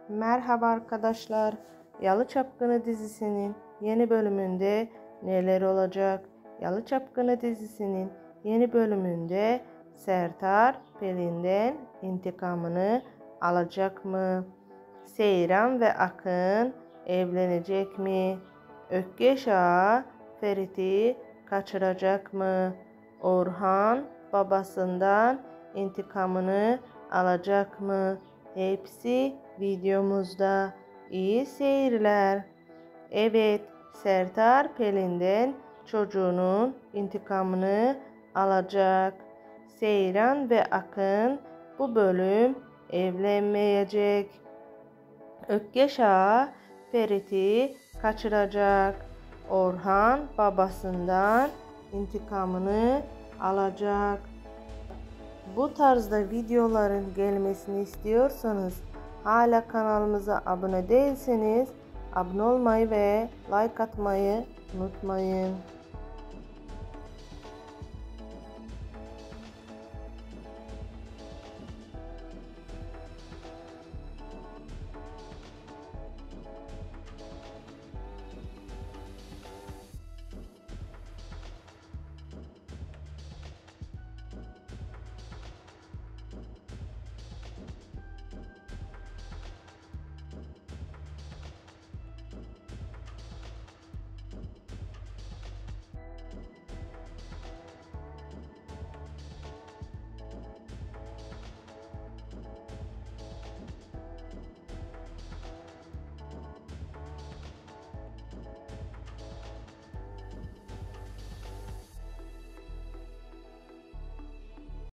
Merhaba arkadaşlar. Yalı Çapkını dizisinin yeni bölümünde neler olacak? Yalı Çapkını dizisinin yeni bölümünde Sertar Pelin'den intikamını alacak mı? Seyran ve Akın evlenecek mi? Ökkeş Ağa Ferit'i kaçıracak mı? Orhan babasından intikamını alacak mı? Hepsi videomuzda. İyi seyirler. Evet, Sertar Pelin'den çocuğunun intikamını alacak. Seyran ve Akın bu bölüm evlenmeyecek. Ökkeş Ağa Ferit'i kaçıracak. Orhan babasından intikamını alacak. Bu tarzda videoların gelmesini istiyorsanız hala kanalımıza abone değilseniz abone olmayı ve like atmayı unutmayın.